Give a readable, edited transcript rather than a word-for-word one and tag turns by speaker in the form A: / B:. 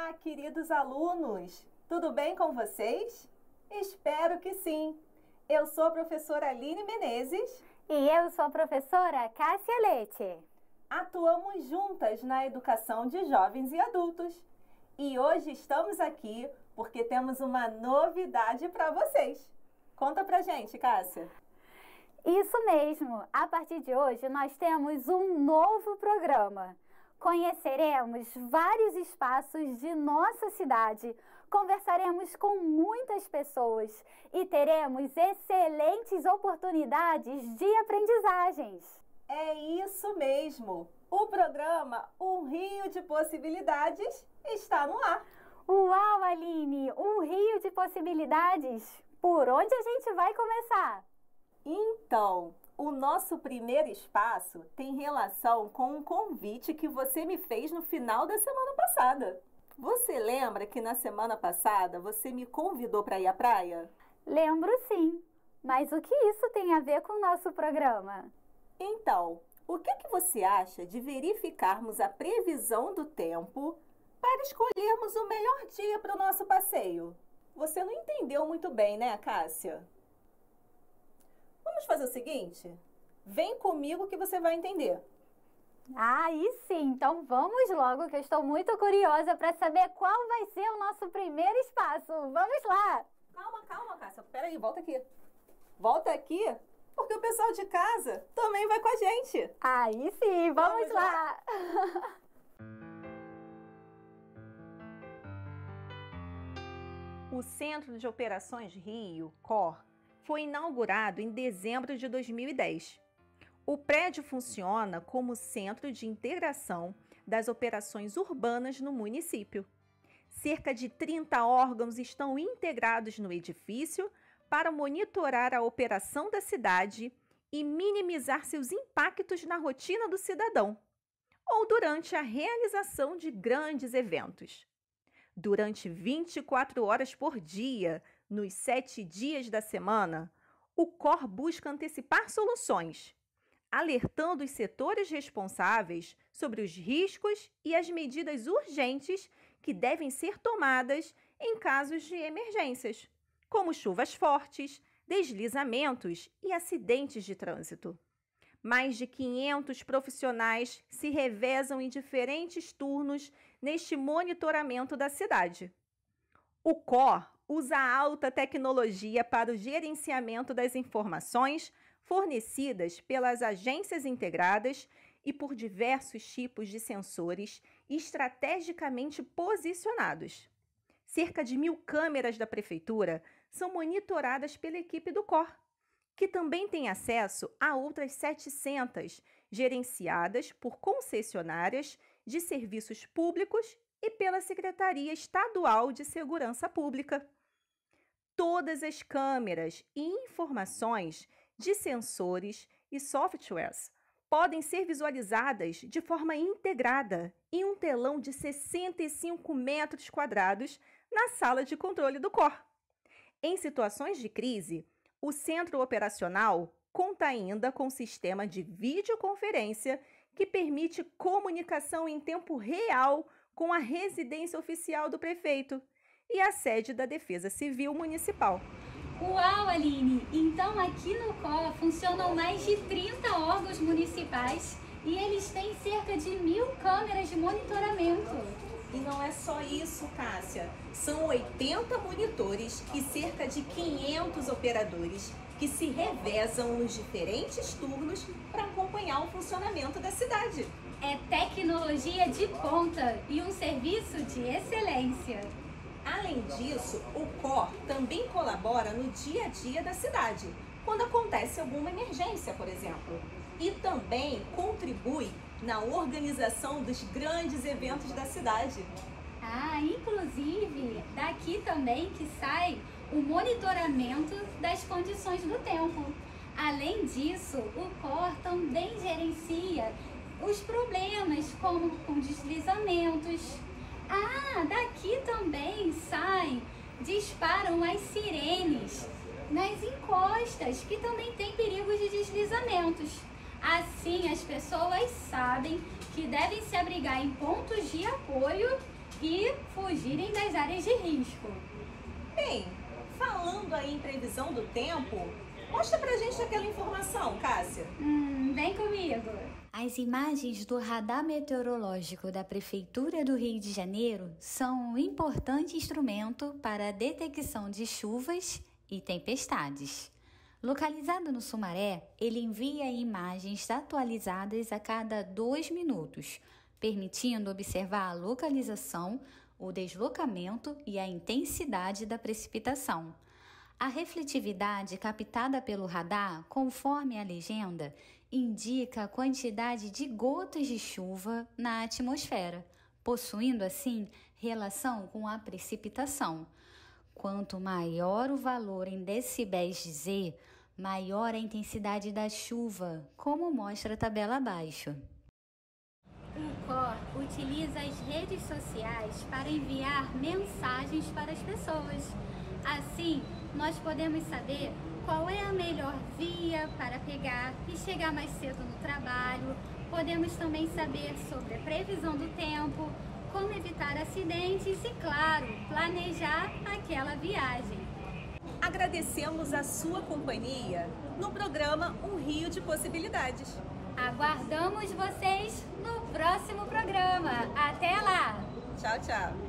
A: Olá, queridos alunos! Tudo bem com vocês? Espero que sim! Eu sou a professora Aline Menezes.
B: E eu sou a professora Cássia Leite.
A: Atuamos juntas na educação de jovens e adultos. E hoje estamos aqui porque temos uma novidade para vocês. Conta pra gente, Cássia.
B: Isso mesmo! A partir de hoje nós temos um novo programa. Conheceremos vários espaços de nossa cidade, conversaremos com muitas pessoas e teremos excelentes oportunidades de aprendizagens.
A: É isso mesmo! O programa Um Rio de Possibilidades está no ar.
B: Uau, Aline! Um rio de possibilidades! Por onde a gente vai começar?
A: Então, o nosso primeiro espaço tem relação com um convite que você me fez no final da semana passada. Você lembra que na semana passada você me convidou para ir à praia?
B: Lembro sim, mas o que isso tem a ver com o nosso programa?
A: Então, o que você acha de verificarmos a previsão do tempo para escolhermos o melhor dia para o nosso passeio? Você não entendeu muito bem, né, Cássia? Vamos fazer o seguinte? Vem comigo que você vai entender.
B: Aí sim, então vamos logo que eu estou muito curiosa para saber qual vai ser o nosso primeiro espaço. Vamos lá!
A: Calma, Cássia. Peraí, volta aqui. Volta aqui, porque o pessoal de casa também vai com a gente.
B: Aí sim, vamos lá!
A: O Centro de Operações Rio, COR, foi inaugurado em dezembro de 2010. O prédio funciona como centro de integração das operações urbanas no município. Cerca de 30 órgãos estão integrados no edifício para monitorar a operação da cidade e minimizar seus impactos na rotina do cidadão, ou durante a realização de grandes eventos. Durante 24 horas por dia, nos 7 dias da semana, o COR busca antecipar soluções, alertando os setores responsáveis sobre os riscos e as medidas urgentes que devem ser tomadas em casos de emergências, como chuvas fortes, deslizamentos e acidentes de trânsito. Mais de 500 profissionais se revezam em diferentes turnos neste monitoramento da cidade. O COR usa alta tecnologia para o gerenciamento das informações fornecidas pelas agências integradas e por diversos tipos de sensores estrategicamente posicionados. Cerca de 1.000 câmeras da prefeitura são monitoradas pela equipe do COR, que também tem acesso a outras 700 gerenciadas por concessionárias de serviços públicos e pela Secretaria Estadual de Segurança Pública. Todas as câmeras e informações de sensores e softwares podem ser visualizadas de forma integrada em um telão de 65 metros quadrados na sala de controle do COR. Em situações de crise, o centro operacional conta ainda com um sistema de videoconferência que permite comunicação em tempo real com a residência oficial do prefeito e a sede da Defesa Civil Municipal.
C: Uau, Aline! Então aqui no COR funcionam mais de 30 órgãos municipais e eles têm cerca de 1.000 câmeras de monitoramento.
A: E não é só isso, Cássia. São 80 monitores e cerca de 500 operadores que se revezam nos diferentes turnos para acompanhar o funcionamento da cidade.
C: É tecnologia de ponta e um serviço de excelência.
A: Além disso, o COR também colabora no dia a dia da cidade, quando acontece alguma emergência, por exemplo. E também contribui na organização dos grandes eventos da cidade.
C: Inclusive, daqui também que sai o monitoramento das condições do tempo. Além disso, o COR também gerencia os problemas como com deslizamentos. Daqui também disparam as sirenes nas encostas, que também tem perigos de deslizamentos. Assim, as pessoas sabem que devem se abrigar em pontos de apoio e fugirem das áreas de risco.
A: Bem, falando aí em previsão do tempo, mostra pra gente aquela informação, Cássia.
C: Vem comigo.
D: As imagens do radar meteorológico da Prefeitura do Rio de Janeiro são um importante instrumento para a detecção de chuvas e tempestades. Localizado no Sumaré, ele envia imagens atualizadas a cada 2 minutos, permitindo observar a localização, o deslocamento e a intensidade da precipitação. A refletividade captada pelo radar, conforme a legenda, indica a quantidade de gotas de chuva na atmosfera, possuindo assim relação com a precipitação. Quanto maior o valor em decibéis de Z, maior a intensidade da chuva, como mostra a tabela abaixo.
C: O COR utiliza as redes sociais para enviar mensagens para as pessoas. Assim, nós podemos saber qual é a melhor via para pegar e chegar mais cedo no trabalho. Podemos também saber sobre a previsão do tempo, como evitar acidentes e, claro, planejar aquela viagem.
A: Agradecemos a sua companhia no programa Um Rio de Possibilidades.
C: Aguardamos vocês no próximo programa. Até lá!
A: Tchau, tchau!